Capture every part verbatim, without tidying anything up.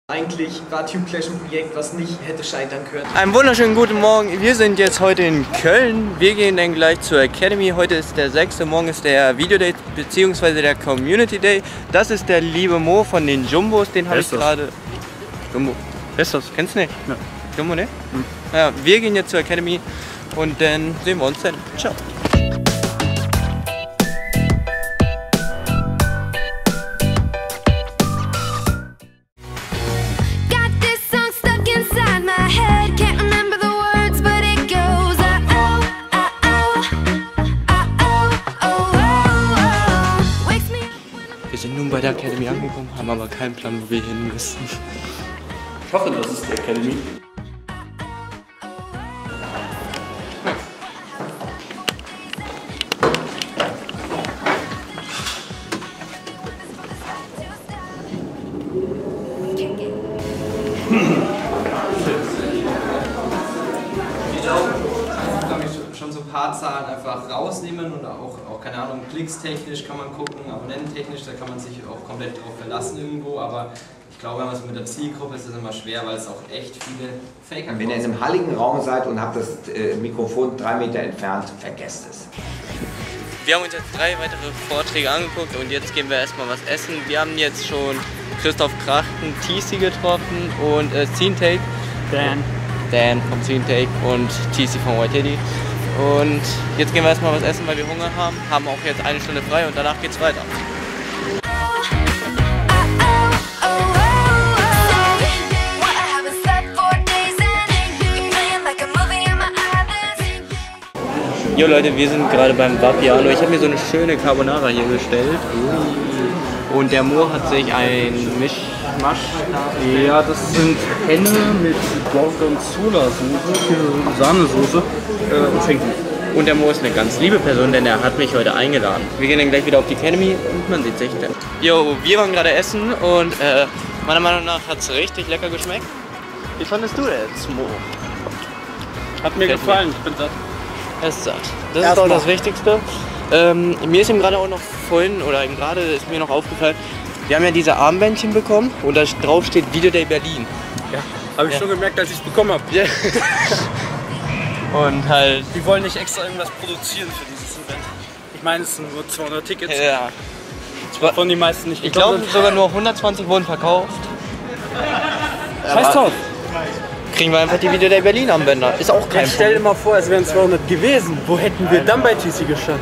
Eigentlich war Tube Clash ein Projekt, was nicht hätte scheitern können. Einen wunderschönen guten Morgen. Wir sind jetzt heute in Köln. Wir gehen dann gleich zur Academy. Heute ist der sechste Morgen ist der Video Day bzw. der Community Day. Das ist der liebe Mo von den Jumbos. Den habe ich gerade. Jumbo. Wer ist das? Kennst du nicht? Ja. Jumbo, ne? Hm. Ja, wir gehen jetzt zur Academy und dann sehen wir uns dann. Ciao. Wir sind nun bei der Academy angekommen, haben aber keinen Plan, wo wir hin müssen. Ich hoffe, das ist die Academy. Schon so ein paar Zahlen einfach rausnehmen und auch, auch keine Ahnung, klickstechnisch kann man gucken, abonnententechnisch, da kann man sich auch komplett drauf verlassen irgendwo, aber ich glaube, wenn man so mit der Zielgruppe ist, ist es immer schwer, weil es auch echt viele Faker gibt. Wenn ihr in einem halligen Raum seid und habt das äh, Mikrofon drei Meter entfernt, vergesst es. Wir haben uns jetzt drei weitere Vorträge angeguckt und jetzt gehen wir erstmal was essen. Wir haben jetzt schon Christoph Krachten, T C getroffen und äh, Scene Take. Dan. Dan vom Scene Take und T C von White Teddy. Und jetzt gehen wir erstmal was essen, weil wir Hunger haben. Haben auch jetzt eine Stunde frei und danach geht's weiter. Jo Leute, wir sind gerade beim Vapiano. Ich habe mir so eine schöne Carbonara hier bestellt. Und der Mo hat sich ein Mischmasch. Ja, das sind Henne mit Gorgonzola-Soße, Sahnesoße äh, und Schinken. Und der Mo ist eine ganz liebe Person, denn er hat mich heute eingeladen. Wir gehen dann gleich wieder auf die Academy und man sieht sich dann. Jo, wir waren gerade essen und äh, meiner Meinung nach hat es richtig lecker geschmeckt. Wie fandest du das, Mo? Hat mir Fällt gefallen, mir. ich bin satt. Er ist satt. Das ist auch das Wichtigste. Ähm, mir ist ihm gerade auch noch vorhin, oder eben gerade ist mir noch aufgefallen, wir haben ja diese Armbändchen bekommen und da drauf steht Video Day Berlin. Ja, habe ich Ja. schon gemerkt, als ich es bekommen habe. Ja. Und halt... Die wollen nicht extra irgendwas produzieren für dieses Event. Ich meine, es sind nur zweihundert Tickets, Ja. wovon die meisten nicht Ich gekommen glaube sind. sogar nur hundertzwanzig wurden verkauft. Scheiß drauf! Kriegen wir einfach die Video Day Berlin Armbänder. Ist auch kein Ich stell dir Problem. mal vor, es wären zweihundert gewesen. Wo hätten wir dann bei T C gestanden?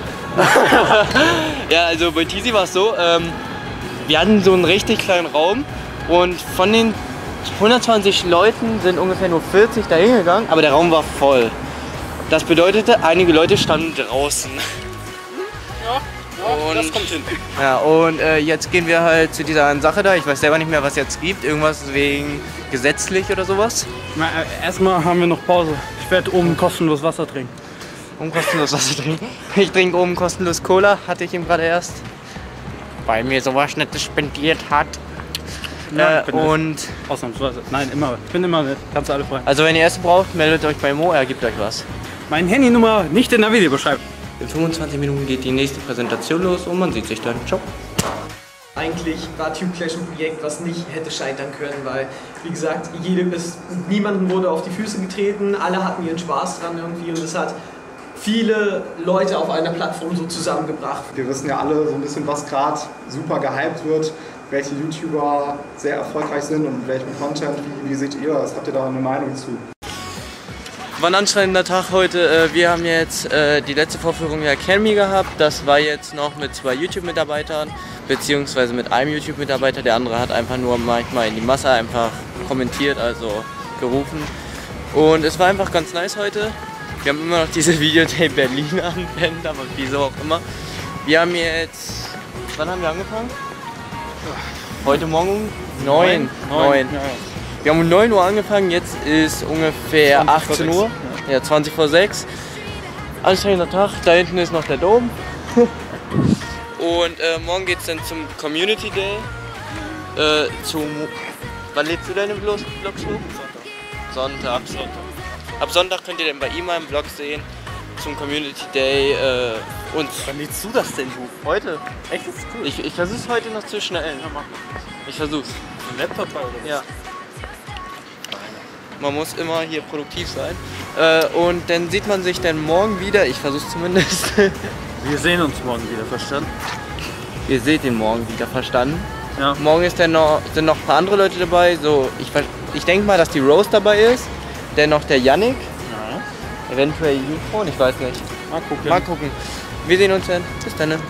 Ja, also bei T C war es so, ähm, wir hatten so einen richtig kleinen Raum und von den hundertzwanzig Leuten sind ungefähr nur vierzig da hingegangen, aber der Raum war voll. Das bedeutete, einige Leute standen draußen. Ja, Und- das kommt hin. Ja, und äh, jetzt gehen wir halt zu dieser einen Sache da. Ich weiß selber nicht mehr, was es jetzt gibt. Irgendwas wegen gesetzlich oder sowas. Na, äh, erstmal haben wir noch Pause. Ich werde oben kostenlos Wasser trinken. Um kostenlos Wasser trinken. Ich trinke oben kostenlos Cola, hatte ich ihm gerade erst. Weil mir sowas Nettes spendiert hat. Ja, äh, ich bin nett. und Ausnahmsweise. Nein, immer. Ich bin immer nett. Kannst du alle fragen. also wenn ihr Essen braucht, meldet euch bei Mo, er gibt euch was. Meine Handynummer nicht in der Videobeschreibung. In fünfundzwanzig Minuten geht die nächste Präsentation los und man sieht sich dann. Ciao. Eigentlich war Tube Clash ein Projekt, was nicht hätte scheitern können, weil, wie gesagt, jedem ist, niemandem wurde auf die Füße getreten, alle hatten ihren Spaß dran irgendwie und es hat viele Leute auf einer Plattform so zusammengebracht. Wir wissen ja alle so ein bisschen, was gerade super gehypt wird, welche YouTuber sehr erfolgreich sind und mit welchem Content. Wie, wie seht ihr das? Habt ihr da eine Meinung zu? War ein anstrengender Tag heute. Wir haben jetzt äh, die letzte Vorführung der Academy gehabt. Das war jetzt noch mit zwei YouTube-Mitarbeitern, beziehungsweise mit einem YouTube-Mitarbeiter. Der andere hat einfach nur manchmal in die Masse einfach kommentiert, also gerufen. Und es war einfach ganz nice heute. Wir haben immer noch diese Video Day Berlin Armbänder, aber wieso auch immer. Wir haben jetzt... Wann haben wir angefangen? Heute Morgen? Neun. Neun. Ja, ja. Wir haben um neun Uhr angefangen, jetzt ist ungefähr achtzehn Uhr. Ja, zwanzig vor sechs. Anstrengender Tag, da hinten ist noch der Dom. Und äh, morgen geht es dann zum Community Day. Äh, zum, wann lädst du deine Vlogs hoch? Sonntag. Sonntag. Ab Sonntag könnt ihr dann bei ihm einen Vlog sehen zum Community Day. Äh, und wann lädst du das denn hoch? Heute? Echt? Das ist cool. Ich, ich versuche es heute noch zu schnell. Ja, mach. Ich versuch's. Ein Laptop oder was? Ja. Man muss immer hier produktiv sein. Äh, und dann sieht man sich dann morgen wieder. Ich versuch's zumindest. Wir sehen uns morgen wieder, verstanden? Ihr seht ihn morgen wieder, verstanden? Ja. Morgen ist dann noch, sind noch ein paar andere Leute dabei. So, ich ich denke mal, dass die Rose dabei ist. Dann noch der Yannick. Ja. Eventuell Jufrauen, ich weiß nicht. Mal gucken. Mal gucken. Wir sehen uns dann. Bis dann.